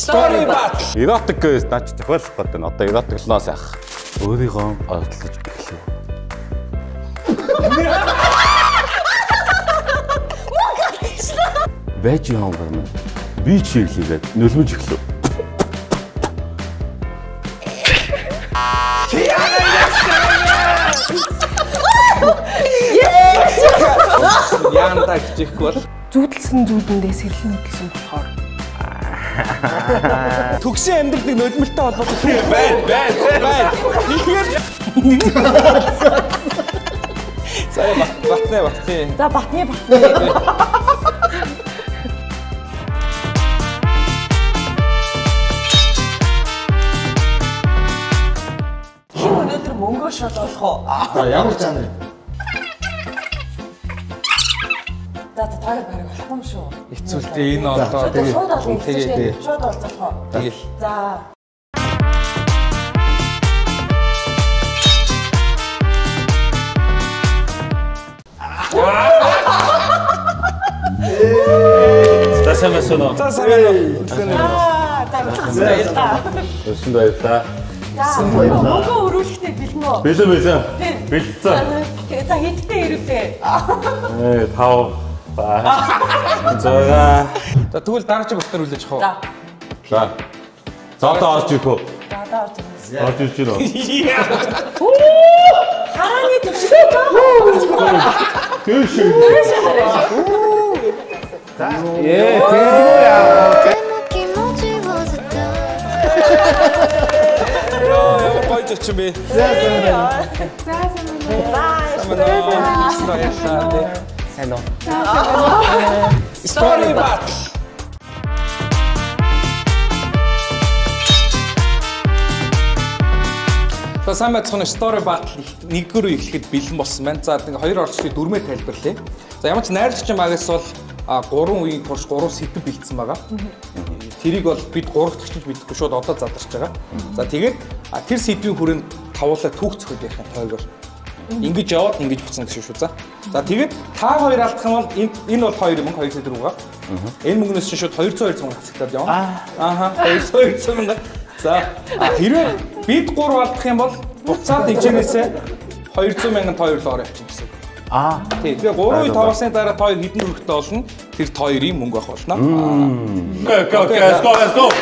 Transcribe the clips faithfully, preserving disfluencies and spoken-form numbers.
Story battle. Эротик гэж наач зохиолох гэдэг нь одоо эротиклоос яах. Өөрийгөө одлож эхлэв. Байж юм байна. Би чиглэгээд нөлмөж эхлэв. Яанда гэчихгүй бол зүудэлсэн зүудэндээ сэрэлнэ гэсэн болохоор төгсөн амьдралыг нулималтай холбоотой байна байна байна. Сая батны батны. За батны батны. Чи өнөөдөр мөнгөө шалгах уу? Аа ямар жанр? За за таарах бараг болох юм шүү. Хэцүүлтэй энэ одоо тэгээ шууд олзох уу? тэгэл. За. Тасамасоно. Тасамасоно. Аа, баярлалаа. Өсөн баярлалаа. За, мөнгөө өрүүлэхдээ бэлэн үү? Бэлэн бэлэн. Бэлдсэн. За хэдтэй ирвээ? Ээ, тав. За. За тэгвэл дараагийн бүхнэр үлээж авах уу? За. За. За одоо орж ирэх үү? За одоо орж ирнэ. Орж ирж байна. Харааны төвшөө жаа. Тэш. Ээ, тэггүй яа. Яа, гоё ч юм бэ. За за. За. Hello. Story battle. За сайн байцгаана story battle нэгдүгээр үе эхлэхэд бэлэн болсон байна. За ингээ хоёр орчлыг дөрмөөр тайлбарлая. За ямар ч найрлагч магаас бол гурван үеийн турш гурван сэдв бэлдсэн байгаа. Тэрийг бол бид гурав дахь ч мэдэхгүй шууд одоо задарч байгаа. За тэгээд тэр сэдвийн хүрээнд тавуулаа түүх зөхөд ярих юм тойгоор. Ингэж яваад ингэж буцсан гэсэн шүү. За. За тэгээд та хоёр алдах юм бол энэ бол хоёр мөнгө хоёр сэдв рүүгээ. Энэ мөнгнөөс чинь шууд двести хоёр мөнгө хасагдаад явна. Ааха двести хоёр мөнгө. За хэрвээ бид гурав алдах юм бол буцаад ижинээсээ двести мянган хоёр л ороо явчих гэсэн. Аа. Тийм. Тэгээ гурван тавсны дараа хоёр хэдэн төгрөгтэй болно. Тэр хоёрын мөнгө авах болно. Окей, окей, let's go, let's go.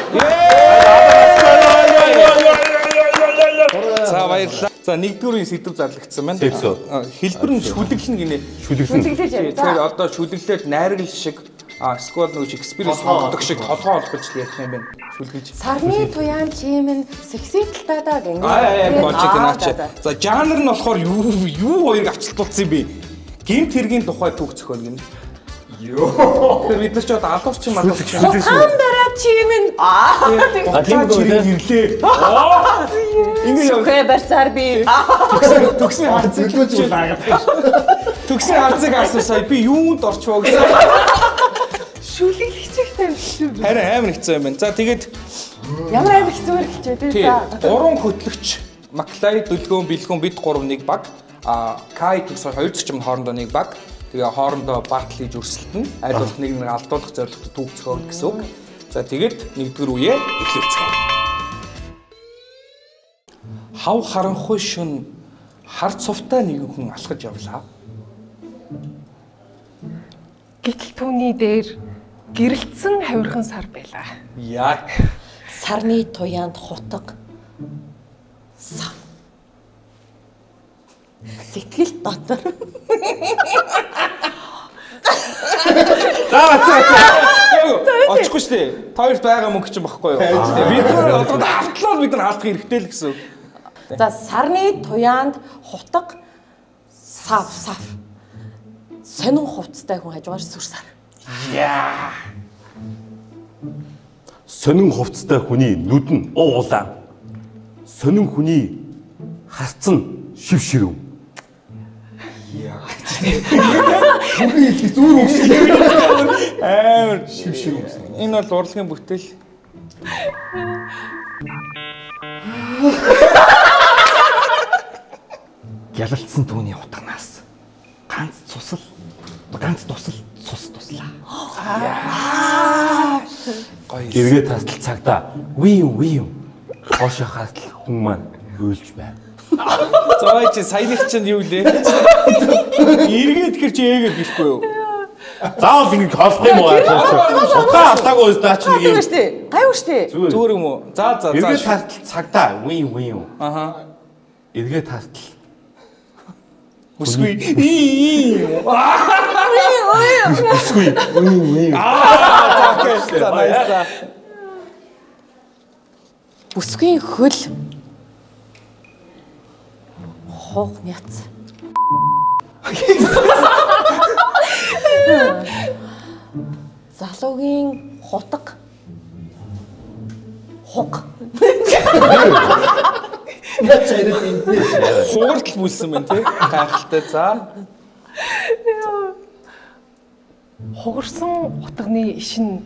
За баярлалаа. За нэгдүгээр үе сэдв зарлагдсан байна. Хэлбэр нь шүлэглэн гинэ. Шүлэглэн. Тэгэхээр одоо шүлэглээд найрагл шиг сквал нөгөө экспириенс олгодог шиг толгоо олгож ярих юм байна. Шүлгэлж. Сарны туяан чимэн секситэл таа гэнэ. Аа яг гонч гэнаач. За жанр нь болохоор юу юу хоёрыг авчлуулсан юм бэ? Гимт хэргийн тухай түүх зохиол гинэ. Йоо. Тэр бид нар ч одоо алуурч юм алуурч юм. Хаан дараа чимэн. Аа. Тийм үгүй ирлээ. Ингэ явах барьсаар би. Төгсөн харцыг зөвлөж байгаа. Төгсөн харцыг авсан сая би юунд орчвоо гэсэн. Шүлэглэгчтэй юм. Харин амар хэцүү юм байна. За тэгээд ямар амар хэцүүэр хэлчихвэ тий. За гурван хөтлөгч Маклай, Дүлгөөн, Бэлгөөн бид гурав нэг баг. А Кай гэсэн хоёр зочим хоорондоо нэг баг. Тэгээ хоорондоо батл хийж өрсөлдөн. Аль болох нэг нэг алдуулах зорилготой түүх зохиол гэсэн үг. За тэгээд нэгдүгээр үеэ эхлүүлцгээе. Хав харанхуй шүн хар цувтай нэгэн хүн алхаж явлаа. Гэтэл түүний дээр гэрэлтсэн хавирхан сар байлаа. Яа. Сарны туяанд хутга. Сав. Сэтгэл дотор. За за за. Очихгүй шүү дээ. Хоёр байгаа мөнгө чинь багхгүй юу? Бид нар одоо автлаа бид нар алдах хэрэгтэй л гэсэн үг. За сарны туяанд хутга сав сав. Сонин хувцастай хүн хажуугаар сүрсар. Яа. Сонин хувцастай хүний нүд нь уулаа. Сонин хүний харц нь шив ширэв. Яа. Хүний их зүүр өгсөн. Амар шив ширэв. Энэ бол урлагийн бүтээл. Ялалтсан түүний утганаас ганц цусал ганц тусал цус туслаа. Гоё. Эргээ тасдал цагта үе юм үе юм. Хоошоо хатал хүн маань өөлж байв. Зоо чи саяных чинь юу лээ? Эргээд гэр чи ээгээ гэлэхгүй юу? Заавал ингэ холбох юм уу? Утгаа алдаагүй өсдөө чи нэг юм. Гайвар штэ. Зүгээр юм уу? За за за. Эргээ тасдал цагта үе юм үе юм. Аха. Эргээ тасдал Бүсгүй. Ий. Бүсгүй. Үе үе. Аа окей. За найса. Бүсгийн хөл. Хог няц. Залуугийн хутга. Хуг. Наач яриад юм. Хугарт бүлсэн байна тий. Гайхалтай. За. Хугарсан утганы ишин.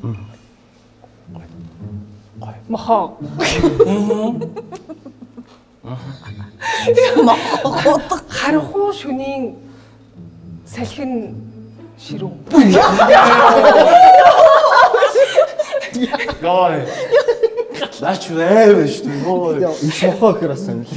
Мохоо. Мохоо. Харанхуй шөнийн салхин ширүү. Гой. Наач вэ шүү дээ. Иш мохоо гэхээр бас юм.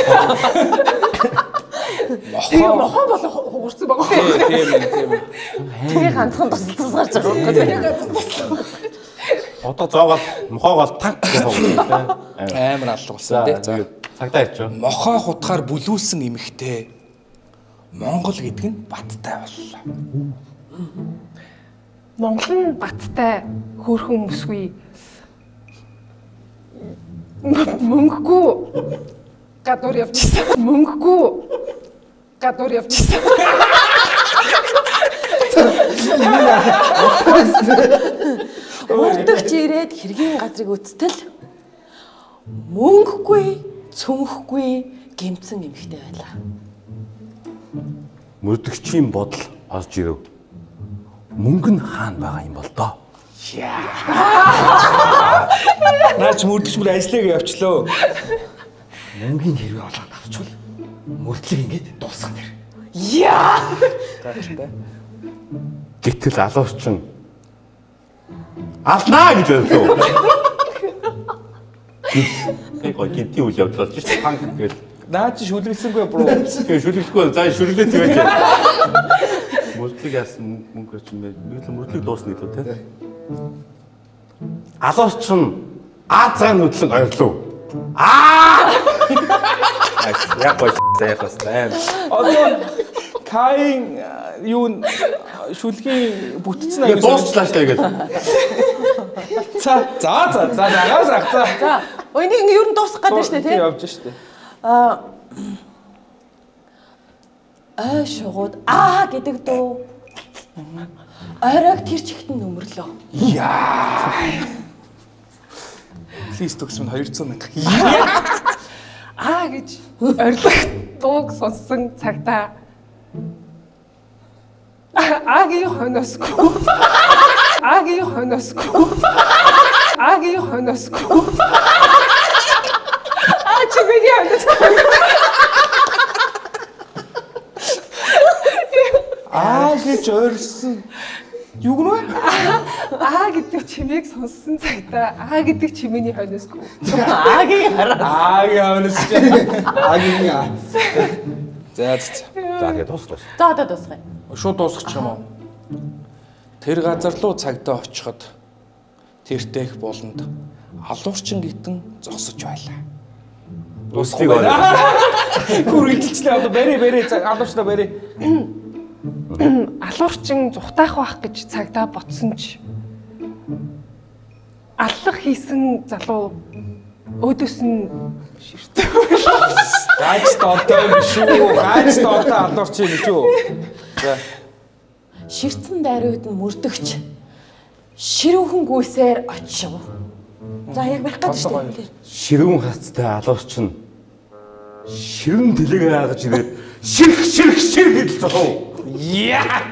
Тэгээ мохоо бол хугарсан байгаа. Тийм тийм тийм. Тэгээ ганцхан тусалцсан гарч байгаа юм. Одоо зоогоол мохоогоол танк гэх юм байна. Амар алга болсон тий. За. Цагтаа ирч. Мохоо хутгаар бүлүүлсэн эмэгтэй Монгол гэдэг нь баттай боллоо. Монгол нь баттай хөөрхөн бүсгүй. Мөнгөгүй гадуур явчихсан. Мөнгөгүй гадуур явчихсан. Урдагч ирээд хэргийн газрыг үттэл мөнгөгүй, цөмөхгүй гэмцэн эмэгтэй байлаа. Мөрдөгчийн бодол орж ирэв. Мөнгө нь хаана байгаа юм бол доо. Наач мөрдөгч бүр ажиллагаа явчлаа. Мөнгөний хэрвээ олоод авчвал мөрдлөг ингээд дуусах нэр. Яа! Гайхалтай. Гэтэл алуурчин алнаа гэж байлаа. Эй гоо гинти үйл явдал болж шүү. Танк гээл. Наач шүлгэлсэнгүй бро. Тэгээ шүлгэлгүй за шүлгэлээ тэгэж. Мөрдлөг яасан мөнгө ч юм бэ. Нэг л мөрдлөг дуусна илүү те. Алуурчин Азаа нүдлэн ойрлоо. Аа! Яг гоо яг бастай. Одоо Каин юу шүлгийн бүтцэн аяг дуусчлаа штэ гэдэг. За за за за нагаас ах за. За, өйний ингээ юу н дуусах гэдэг штэ тий. Явж штэ. Аа ай шугууд аа гэдэг дөө. Оройг тэр чигтэн нөмрлөө. Яа. Плиз төгсмөн двести мянга. Аа гэж орилох дууг сонссон цагта Агийн хоносгүй. Агийн хоносгүй. Агийн хоносгүй. Аа чи миний хоносгүй. Аа гэж ойрсон. Юу гэнэ вэ? Аа гэдэг чимээг сонссон цагта аа гэдэг чимээний хоносгүй. Агийн хараа. Аагийн хонос. Агийн аа. За за. За тэгээд дуслаа. За одоо дуусгая. Шууд дуусчих юм уу? Тэр газар руу цагдаа очиход тэртех болонд алуурчин гитэн зогсож байлаа. Өсгийг орой. Гүр идэлчлээ одоо барэ барэ алуурчнаа барэ. Алуурчин зүхтаах байх гэж цагдаа ботсон ч аллах хийсэн залуу өөдөөс нь ширтээ. Гайч донтой юм шүү. Гайч донтой алуурчин юм шүү. За. Ширтэн дайрууд нь мөрдөгч. Ширүүхэн гүйсээр очив. За яг барих гэж штэ. Ширүүн хацтай алуурчин ширэн тэлэг хааж ирээд ширх ширх ширх гэж зов. Яа.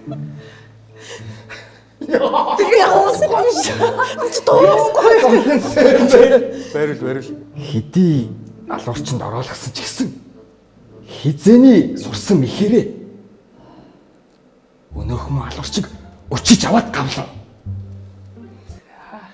Тэгээ яахгүй ч дуусахгүй. Барил барил. Хэдий алуурчинд оруулгасан ч гэсэн хизээний сурсан мэхээрээ өнөөхөн алуурчиг өчиж аваад гавлаа.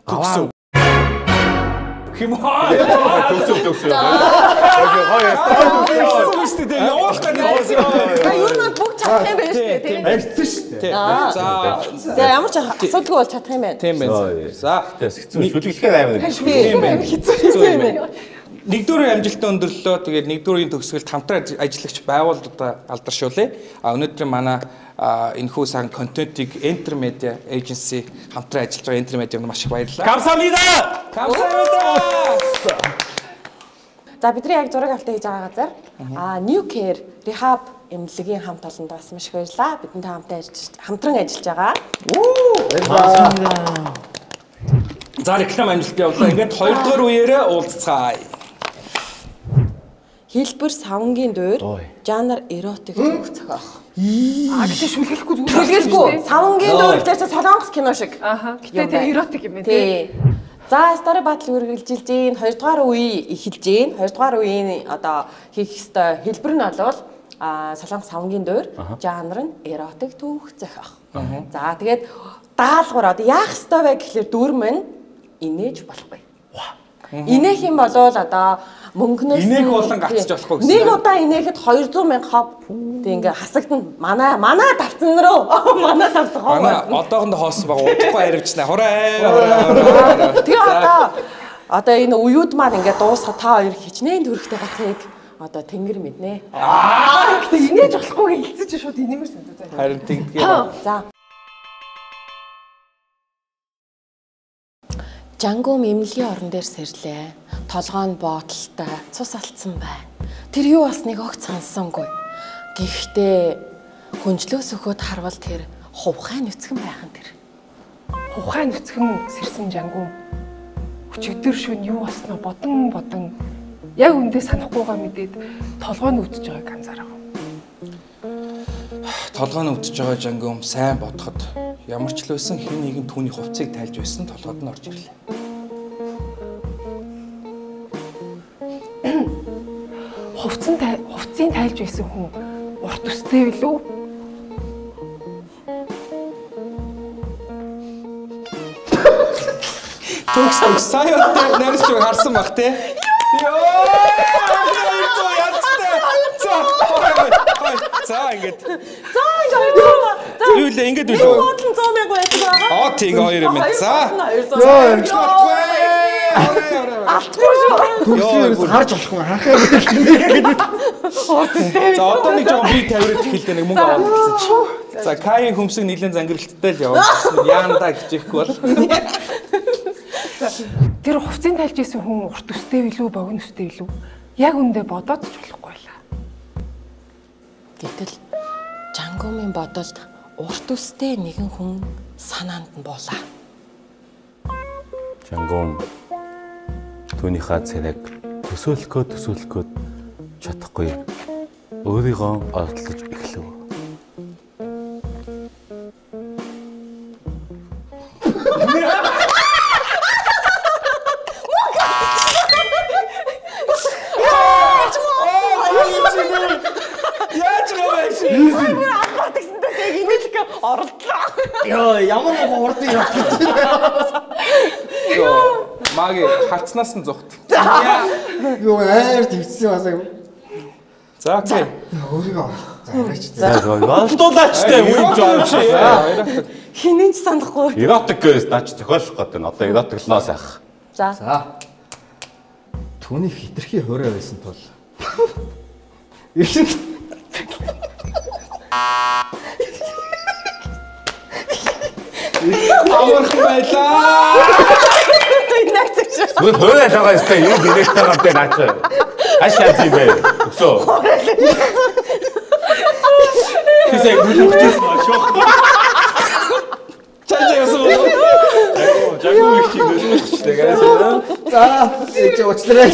Төгсөв. Химаа. Төгсөв төгсөв. Хаяа стайл шүү дээ. Явуулах гэдэг. А юу маань бүгд чадах юм байна шүү дээ. Тийм. ярьсан шүү дээ. За. За ямар ч асуудалгүй бол чадах юм байна. Тийм байна. За. Шүлгэлэхээр аймаг. Тийм байна. Хэцүү юм байна. Нэгдүгээр амжилтаа өндөрлөө. Тэгээд нэгдүгээрийн төгсгөлд хамтран ажиллагч байгууллагуудаа алдаршуулъя. А өнөөдөр манай энэхүү сан контентийг Enter Media Agency хамтран ажиллаж байгаа Enter Media-д маш их баярлалаа. Камсамнида. Камсамнида. За бидний яг зураг авалт хийж байгаа газар а New Care Rehab эмнэлгийн хамт олонд бас маш их баярлалаа. Бидэнтэй хамтан ажиллаж хамтран ажиллаж байгаа. Баярлалаа. За реклам амжилт явуулаа. Ингээд хоёрдугаар үеэрээ уулзцаая. Хэлбэр савнгийн дуур жанр эротик түүх зохиох. Аа гэтээ шүлгэлэхгүй зүгээр. Шүлгэлгүй. Савнгийн дуур гэхээс солонгос кино шиг. Ааха. Гэтээ тэ эротик юм байна тий. За story battle үргэлжилж гин хоёрдугаар үе эхэлж гин хоёрдугаар үеийн одоо хийх ёстой хэлбэр нь бол а солонгос савнгийн дуур жанр нь эротик түүх зохиох. За тэгээд даалгавар одоо яах ёстой вэ гэхэлэр дүүр мань инээж болохгүй. Инээх юм бол одоо мөнгнөөс инээх болон гацж болохгүй гэсэн. Нэг удаа инээхэд хоёр зуун мянга хов тэг ингээ хасагдана. Манай манай тавцан руу манай тавцан хоо. Манай одоохондоо хоосон байгаа удахгүй харивчнаа. Хураа. Тэгээ одоо одоо энэ уюуд маань ингээ дуусах та хоёр хичнээн төрхтэй гацыг одоо тэнгэр мэднэ. Аа гэтээ инээж болохгүй хэлцэж шууд инээмэр санагдаж байна. Харин тэгдгээ. За. Жангум эмнэлгийн орон дээр сэрлээ. Толгой нь боотолтой, цус алдсан байна. Тэр юу басныг огт сонсонгүй. Гэхдээ хүнжлөөс өгөхөд харвал тэр хувхай нүцгэн байхан тэр. Ухаан нүцгэн сэрсэн жангум. Өчигдөр шөнө юу болсноо бодон бодон яг үндэ санахгүйгаа мэдээд толгой нь үтж байгааг анзаарав. Толгой нь үтж байгаа жангум сайн бодоход ямар ч л байсан хэн нэгэн түүний хувцсыг тайлж байсан толгойд нь орж ирлээ. Хувцсан хувцсыг тайлж байсан хүн урт өстэй билүү? Төгс төгс саяхан нарийнч харсан баг те. Йоо! За ингээд. За ингэ. Юу л ингэж үлээ. Бодлон сто мянга байдаг байгаа. Аа тийм хоёр юм. За. Алтгүй шүү. Төгсгөөс харж болохгүй харахаа гэдэг. За одоо нэг жоо би тавираад эхэлдэг нэг мөнгө аваад гэсэн чи. За Каийн хөмсөг нэлээд зангиралттай л явуулсан. Яандаа хичээхгүй бол. Тэр хувцсыг тайлж байсан хүн урт өстэй билүү, богино өстэй билүү? Яг үндэ бодоод ч болохгүй байлаа. Гэтэл Жангумын бодолд урт өстэй нэгэн хүн санаанд нь буулаа. Жангум түүнийхээ царайг төсөөлөхөө төсөөлөхөө чадахгүй өөрийгөө орлож эхлэв. Яа, ямар нэг урд юм. Маги харцнаас нь зүхт. Юу аяар твцсэн басаа юм. За окей. Өөрийгөө зараач. За болдуулаачтай үн жоо шиг. Хинэн ч санахгүй. Эротик гэж наач зохиолох гэдэг нь одоо эротиклноос ах. За. За. Түүний хитрхи хоорой байсан тул. Ирсэн. Аварх байлаа. Гүн хоорой байгаа юм юу директор гадтай наач. Ашаа тийм бэ. Өсөө. Тэсээ бүлэгчээс шок. Чаажаа өсөө. Жагуу их чинь өсөж байгаа. За, ээж уучлаарай.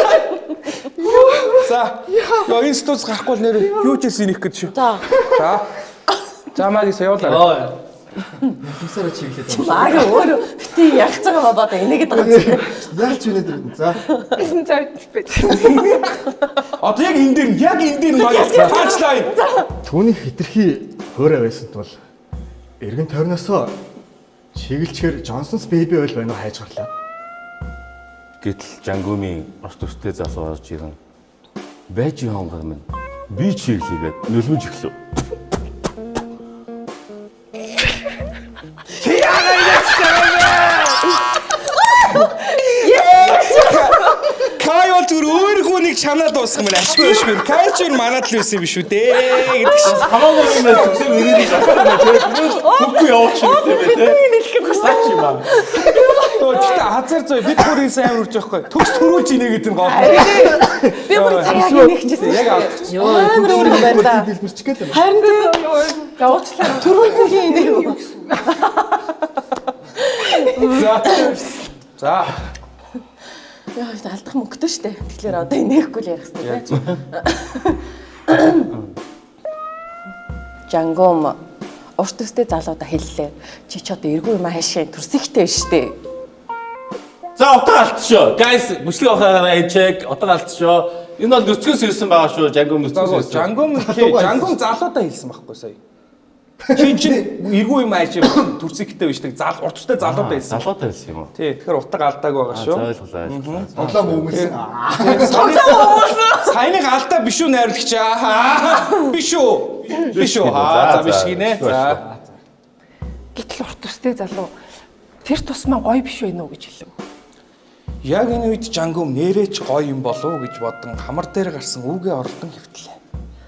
За. Яа энэ стуц гарахгүй л нэр юу ч хийх гэж шүү. За. За. За маги саяулаа. Тусаараа чиглээд байна. Мага өөрөө бити ялж байгаа бодоод энийгээд байгаа. Яалч үнээд ирнэ. За. Эсэн цавд байж. Одоо яг энэ дээр яг энэ дээр маги панчлайн. Түүний хитрхи хоорой байсан тул эргэн тойрноосоо Чиглэлчээр Johnson's Baby Oil байна уу хайж гарлаа. Гэтэл Жангумын орч төстэй залуу орж ирэн байж хонгор минь би чиглэлгээд нөлмөж эхлэв. Чи яагаад ингэж Кай бол зүр өөр хүнийг чанаад дуусгах юм ашгүй ашгүй. Кай ч манад л байсан юм биш үү дээ гэдэг шиг. Хамаагүй юм байна. Зүсэг ирээд байна. Үгүй яваач юм дээ. Бидний нэлэхэд Сач юм аа. Тэгтээ хазар зөө бид бүрийн сайн урж байхгүй. Төгс төрүүлж ийнэ гэдэг нь гол. би бүр цагааг нэгчсэн. Яг авах. Йоо амар өөр юм байна да. Дэлбэрч гээл. Харин Явуучлаа. түрүүний энэ юу гэсэн. За. За. Яа, алдах мөнгөтэй штэ. Тэгэхээр одоо инехгүй л ярих хэрэгтэй тийм. Жангом урт төстэй залуудаа хэллээ. Чи ч одоо эргүү юм хаашаа төрсөхтэй штэ. За утга алдчихоо. Guys, бүслэг авахаараа ээжэг утга алдчихоо. Энэ бол нүцгээс ирсэн байгаа шүү. Жангум нүцгээс ирсэн. Жангум Жангум залуудаа хэлсэн байхгүй сая. Чи чинь эргүү юм ааш төрсөхтэй биш тэг зал урт төстэй залуудаа хэлсэн. Залуудаа хэлсэн юм уу? Тий, тэгэхээр утга алдаагүй байгаа шүү. Ойлголаа. Тоглоом өмөрсөн. Саяны алдаа биш үү найрлагч аа. Биш үү? Биш үү? Аа, за биш гинэ. За. Гэтэл урт төстэй залуу тэр тусмаа гоё биш вэ нүү гэж хэлв. Яг энэ үед Жангум нэрээч гоё юм болов уу гэж бодон хамар дээр гарсан үүгээ оролдон хэвтлээ.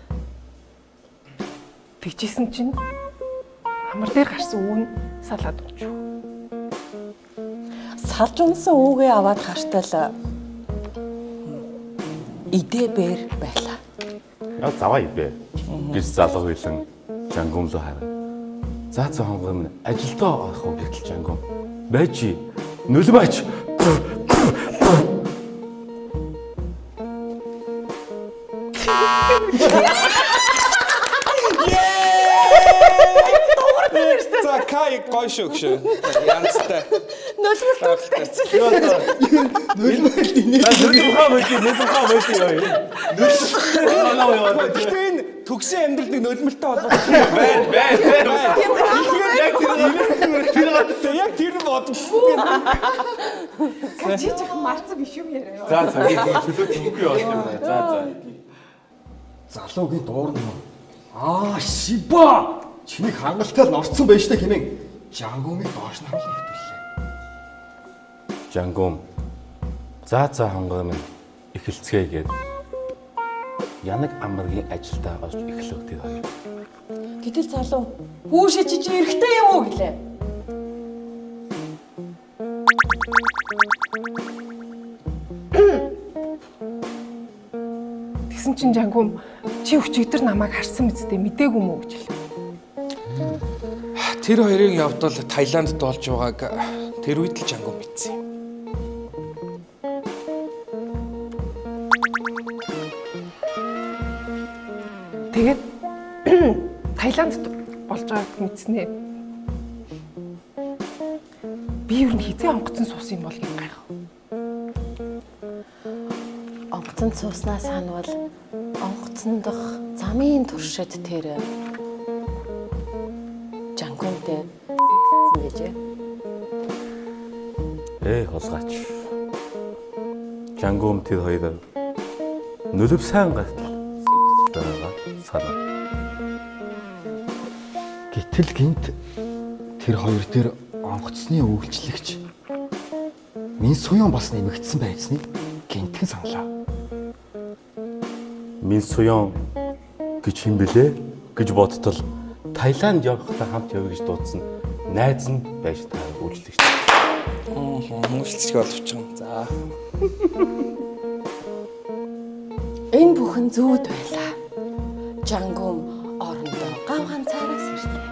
Тэгжсэн чинь хамар дээр гарсан үүн салаад унж. Салж унсан үүгээ аваад хартал идэ бэр байлаа. Яа заваа ивэ. Гэж залуу хэлэн Жангум руу харав. За за хонгор минь ажилдаа орох уу гэтэл Жангум. Байж нөлмаач. За Кай гоё шүү гэж. Янзтай. Нөлмөлт тавьчихсан. Нөлмөлт инээ. Нөлмөх хаа байж нөлмөх хаа байж яа. Нөлмөх. Гэхдээ энэ төгсөн амьдралыг нөлмөлтэй холбоотой байна. Байна. Байна. Яг тэр бодохгүй. Чи жих марцсан биш юм яриа. За за чөлөөт үгүй болт юм байна. За за. Залуугийн дуур нь. Аа шиба. Чиний хангалттай л орцсон байж та хэмээн Жангумыг доош нь харуулсан хэвтүүллээ. Жангум. За за хонгор минь эхэлцгээгээд Янаг амаргийн ажилдаа орж эхлэв тэр хоёр. Гэтэл залуу хүүшээ чи чи эрэхтэй юм уу гэлээ. Тэгсэн чинь Жангум чи өчигдөр намайг харсан мэт мэдээгүй мүү гэж хэлв. Тэр хоёрын явдал Таиланд болж байгааг тэр үед л Жангум мэдсэн юм. Тэгээд Таиландд болж байгааг мэдснэ. Би юу н хизээ онгоцон суусан юм бол юм гайх. Онгоцонд сууснаас ханвал онгоцон дох замын туршид тэр Жангумтэй гэсэн гэжээ. Ээ холгаач. Жангум тэр хоёр нөлөв сайн гартал байгаа санаа. Гэтэл гинт тэр хоёр дээр онгоцны үйлчлэгч Мин Суён бас нэмэгдсэн байцныг гинтхэн саналаа. Мин Суён гэж юм бэлээ гэж бодтол Таиланд явахдаа хамт явъя гэж дуудсан найз нь байж таа үйлчлэгч. Үйлчлэг боловч юм. За. Энэ бүхэн зүуд байлаа. Жангум орондоо гав ганцаараас ирлээ.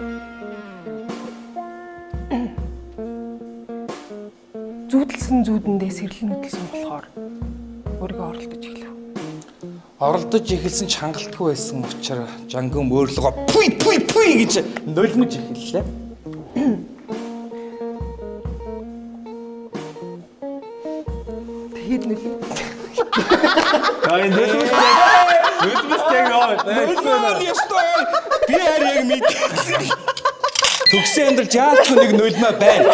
Зүүдэлсэн зүүдэндээ сэрэл нүдэлсэн болохоор өөрийгөө оролдож эхлэв. Оролдож эхэлсэн ч хангалтгүй байсан учраас Жангум өөрлөгөө пүй пүй пүй гэж нулимж эхэллээ. Тэгээд нүлээ. Аа энэ нулимж нулимж яг аа. Нулимж ястой. Би харийг мэдсэн. Төгссөн амьдрал яалчгүй нэг нулимаа байна.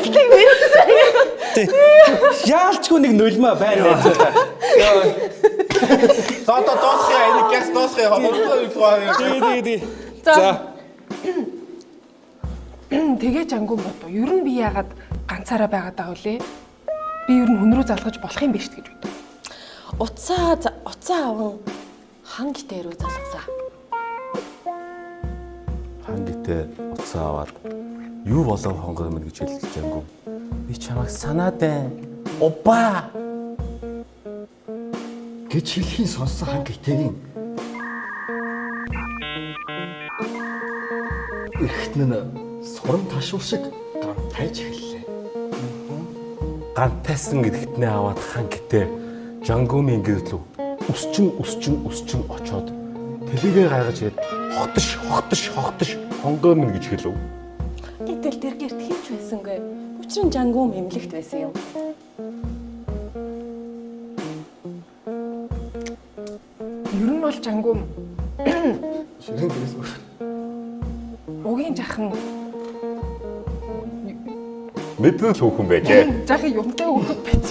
Яалчгүй нэг нулимаа байна. За одоо дуусгая энийг гяс дуусгая хонцлоо үлгөө. Тий, тий, тий. За. Тэгээ жангуун бодоо. Ер нь би яагаад ганцаараа байгаад байгаа вүлээ? Би ер нь хүн рүү залгаж болох юм биш гэж боддог. Уцаа уцаа аван хан гитээ рүү залглаа. Хан гитээ уцаа аваад юу болов хонгоо юм гэж хэлж жангуу. Би чамайг санаад байна. Опа гэж хэлхийн сонссон хан гэтэгийн эргэтэн нь сурам ташуул шиг гантайж эхэллээ. гантайсан гэдэгтнээ аваад хан гитээ жангууны гэрэл өсчин өсчин өсчин очоод тэлэгээ гаргаж ирээд хотш хотш хотш хонгоо минь гэж хэлв. Гэтэл тэр гэрт хинч байсангүй. Учир нь жангуун эмнэлэгт байсан юм. Ер нь бол жангуун Ширэн гэрээс өөр. угийн жахан Мэдвэл хүүхэн байжээ. жахан юмтай өгөх байж.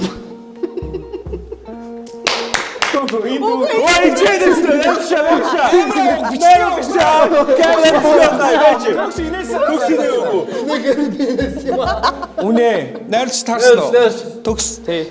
Ой, чэдэс дэвша, дэвша. Дэвша. Кэлэн болоо байж. Төгс инээс төгс инээ өгөө. Үнэ, найрч таарсан уу? Төгс тий.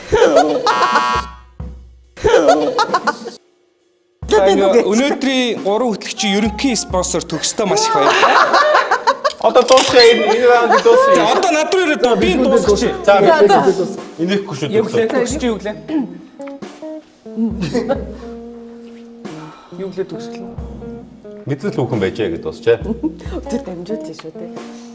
Өнөөдрийн гурван хөтлөгчийн ерөнхий спонсор төгстэй маш их баярлалаа. Одоо дуусгая энэ раунд дуусгая. Одоо над руу ирээд би дуусгачих. За инехгүй шүү Юу дээ. гэлээ төгсч юу гэлээ? Юу гэлээ төгсгөл? Мэдвэл хүүхэн байжээ гэдээ дуусчаа. Тэр дамжуулж шүү дээ.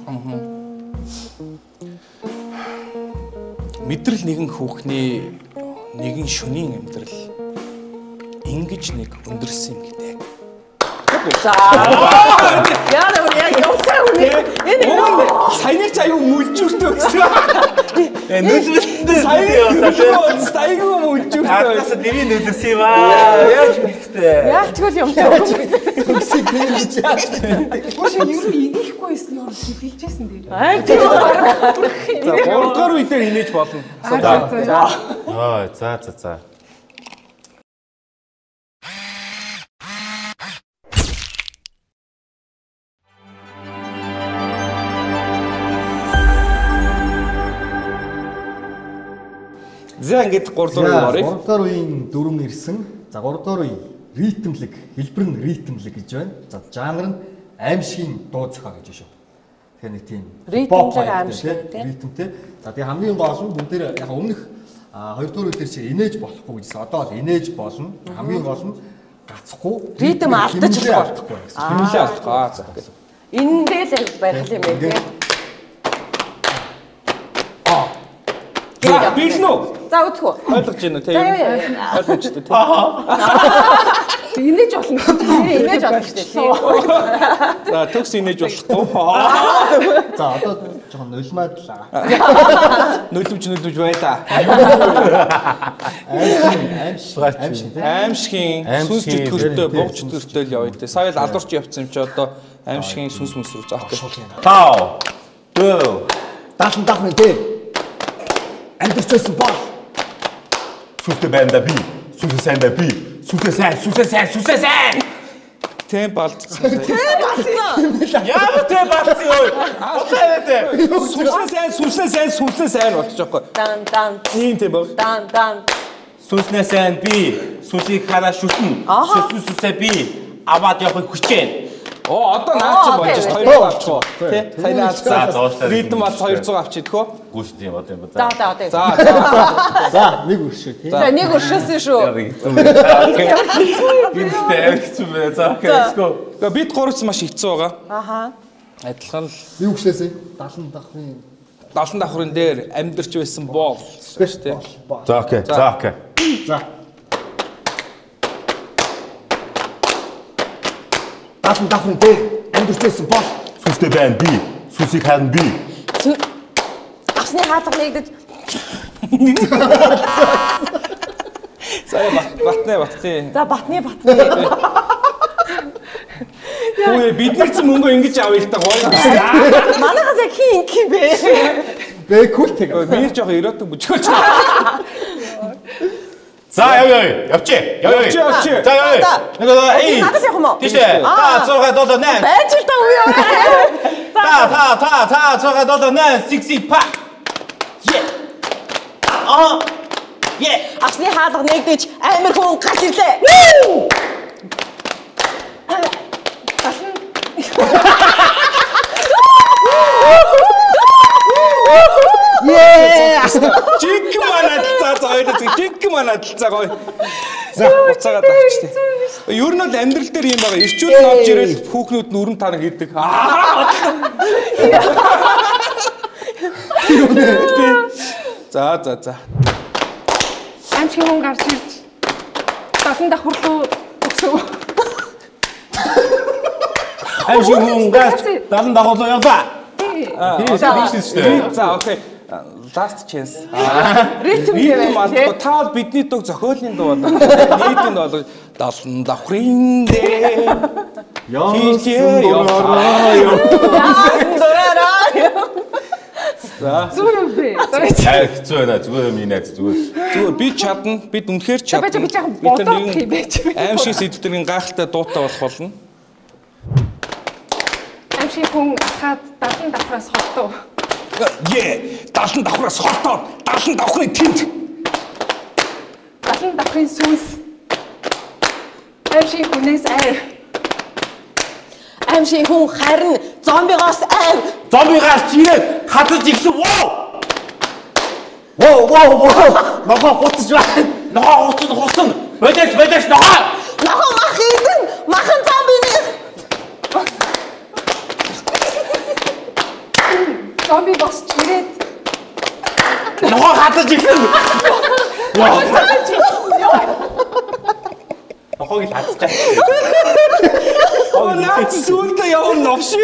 Мэдрэл нэгэн хүүхний нэгэн шөнийн амьдрал ингэж нэг өндөрсөн юм гэдэг. За. Яа нэ яг явсан үнэ. Энэ саяны ч аюу мүлжүүртэй байсан. Э нүдэлтэй Саяны стайгуу мүлжүүртэй. Хатаас дэрийн нүдэрсэн юм аа. Яаж мэдтээ. яалтгүй юмтай өгч. Төгсөг гэж яаж Ууш ер нь инехгүй байсан юм хэлжсэн дээр. Аа тийм. За гуравдугаар үедээ инээж болно. Аа за за за. За ингээд гурав дахь оръё. гурав дахь үеийн дүрм ирсэн. За гурав дахь үе ритмлэг, хэлбэр нь ритмлэг гэж байна. За жанр нь аимшигын дуу зохио гэж шүү. Тэгэхээр нэг тийм Ритмлэг аимшиг тийм. ритмтэй. За тэгээ хамгийн гол нь бүгд дээр яг өмнөх хоёр дахь үе дээр чи инээж болохгүй гэсэн. Одоо бол инээж болно. Хамгийн гол нь гацхгүй Ритм алдаж болохгүй. Хэмнэлээ авах. Аа за. Энэ дээр л байх юм байна тийм. За билнэ үү? За үзэх үү. Ойлгож байна уу те? Ойлгож дээ те. Инээж болно. Инээж болно шүү дээ. За төгс инээж болохгүй. За одоо жоохон нулимаад л Нулимж нулимж байлаа. аимшиг аимшиг тийм. Аимшигын сүнс Аимшигын чөтгөртөө, тийм, буг чөтгөртөө л явъя те. Сая л алуурч явцсан юм чи одоо аимшигын сүнс мүс рүү заах гэж. Тау. Дөө. Даасан дахны тийм. Амьдэрчсэн бол Сүстэй байна да би. Сүсээ сайн да би. Сүсээ сайн, сүсээ сайн, сүсээ сайн. Тэм балдсан. Яа тэ бацсан ой. Ахаа тэ. Сүсээ сайн, сүсээ сайн, сүсээ сайн болчих жоохгүй. Дан дан Тийм тийм бол. дан дан. Сүснээ сайн би. Сүсийг хараа шүтэн. Сүсү сүсээ би. Аваад явахыг хүчээн. Оо одоо наад чи болж ш хоёр цаа авчих уу? Тэ? Сайн наад. За, зоошлаа. Ритм бац хоёр цаа авчих идэх үү? Гүш тийм одоо юм За ба. за одоо. За за. за нэг өршөө тийм. За нэг өршөөсөн шүү. Гинтээ авчихсан бэ. За окей, let's go. Гэхдээ бид гуравч маш хэцүү байгаа. Аха. Адилхан л Юу гэжлээсэ? даасан дахны даалан давхрын дээр амьдарч байсан бол шүү дээ. За окей, за окей. За. даасан дахны дээр амьдэрчсэн бол Сүстэй байна би. Сүсийг харна би. Авсны хаалга нэгдэж Сая бат батны батны. за батны батны. Үгүй бидний ч мөнгө ингэж авъя л та гоё. Манайхаас яг хин инки бэ? Бэ кул тэгээ. Би жоох эротик бүжгөөч. За яв яв явчи. Яв яв. Явчи явчи. За яв. Нэг эй. Надаас явах юм уу? Тийш ээ. Та зурга долоо нэ. Байж л та үе. Та та та та зурга долоо нэ. Sixty pack. Е. Аа. Е. Асны хаалга нэгдэж амар хүн гарч ирлээ. Ее. Жиг манад цаа ойлоо жиг манад цаа гоё. За уцаагаа тагчтэй. Ер нь бол амьдрал дээр юм байгаа. Ирчүүд нь орж ирэл хүүхнүүд нь өрн таран хийдэг. За за за. Амчин хүн гарч ирж дасан давхар руу өсөв. Амчин хүн гарч дадан дагуулсан яваа. За окей. Last chance. Ритм Ритм албаа та бол бидний дөг зохиолын дуу болоо. Нийтийн бол далан давхрын дээ. Яасан дураараа. Яасан дураараа. За. Зүг бэ. Аа хэцүү байна. Зүгээр юм инээд зүгээр. Зүгээр би чадна. Бид үнэхээр чадна. Би жоохон бодоод хий байж. Аим шиг сэдвэрийн гайхалтай дуутай болох болно. Амчин хүн хаад дадан давхраас холдов. Е, далан давхраас холтоод, далан давхрын тэнд. Дадан давхрын сүнс. Амчин хүнээс айр. Амшиг хүн харин зомбигоос айв. Зомби гарч ирээд хатаж игсэн. Воо! Воо воо воо. Нохоо хуцж байна. Нохоо хуцсан хуцсан. Бодож бодож нохоо. Нохоо мах идэн. Махан зомби нэ. Зомби босч ирээд Нохоо хатаж игсэн. Нохоо ги хатаж. Оо наач сүултээ явна новши.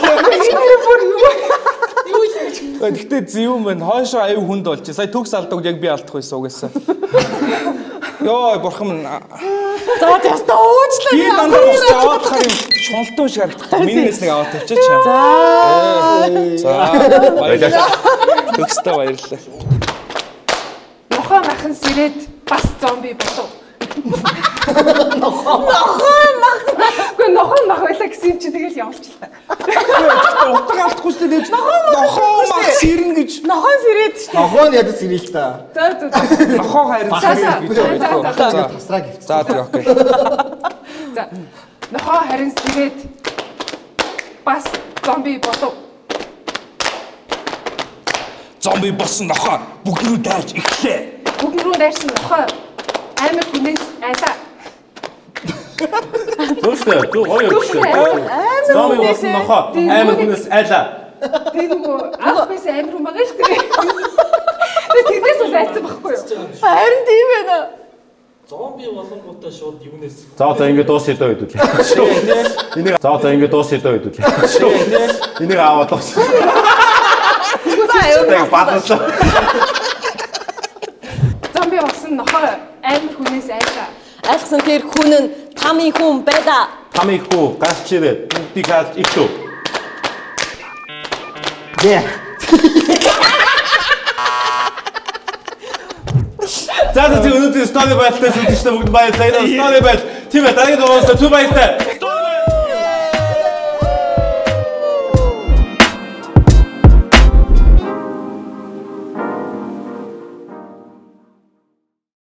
Гэхдээ зөв юм байна. Хойшоо аюу хүнд болж. Сая төгс алдагд яг би алдах байсан угаасаа. Йоо бурхан минь. За теста уучлаа. Би дандаа босч аваад хахаар юм шуналтан шиг харагдах. Минийс нэг аваад тавьчих чам. За. Баярлалаа. Төгстэй баярлалаа. нохоо махан сэрээд бас зомби болов. Нохоо мах. Гэхдээ нохоо мах байлаа гэсэн юм чи тэгэл явуулчихлаа. Утга алдахгүй шүү дээ. Нохоо мах сэрнэ гэж. Нохоо сэрээд шүү. Нохоо нь ядаж сэрэл та. За за за. Нохоо харин сэрнэ гэж байна. Тасраа гэвч. За тий окей. За. Нохоо харин сэрээд бас зомби болов. Зомби болсон нохоо бүгд рүү дайрч эхлээ. Бүгд рүү дайрсан нохоо амар хүнээс айлаа. Төөстэй төө гоё юм. Зомби болсон нохоо амар хүнээс айлаа. Тэр нөгөө анх байсан амар хүн байгаа шүү дээ. Тэр тэрнээс бас айцсан байхгүй юу? Харин тийм байна. Зомби болонгуудаа шууд юунаас За за ингэ дуусъя доо хэдүүлээ. Энийг за за ингэ дуусъя доо хэдүүлээ. Энийг аваад дуус. За Батлаа. Зомби болсон нохоо амар хүнээс айлаа. айлгсан тэр хүн нь тамийн хүн байлаа. Тамиг хүү гарч ирээд бүгдийг хааж ихдээ. Дээ. За за өнөөдөр стори байлтаас үзэж бүгд баярлалаа. Энэ стори байл. Тийм ээ дараагийн дугаараас түр баярлалаа.